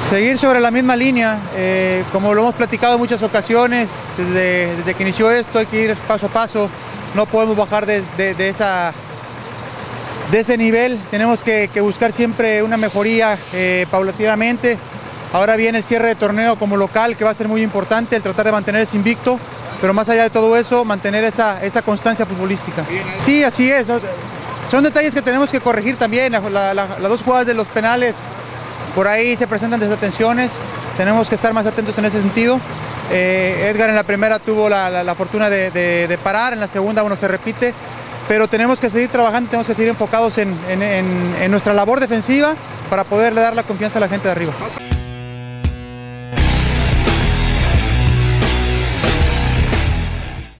Seguir sobre la misma línea, como lo hemos platicado en muchas ocasiones, desde que inició esto hay que ir paso a paso, no podemos bajar de ese nivel, tenemos que buscar siempre una mejoría paulatinamente. Ahora viene el cierre de torneo como local, que va a ser muy importante, el tratar de mantener ese invicto, pero más allá de todo eso, mantener esa constancia futbolística. Sí, así es, ¿no? Son detalles que tenemos que corregir también, las dos jugadas de los penales, por ahí se presentan desatenciones, tenemos que estar más atentos en ese sentido. Edgar en la primera tuvo la fortuna de parar, en la segunda uno se repite, pero tenemos que seguir trabajando, tenemos que seguir enfocados en nuestra labor defensiva para poderle dar la confianza a la gente de arriba.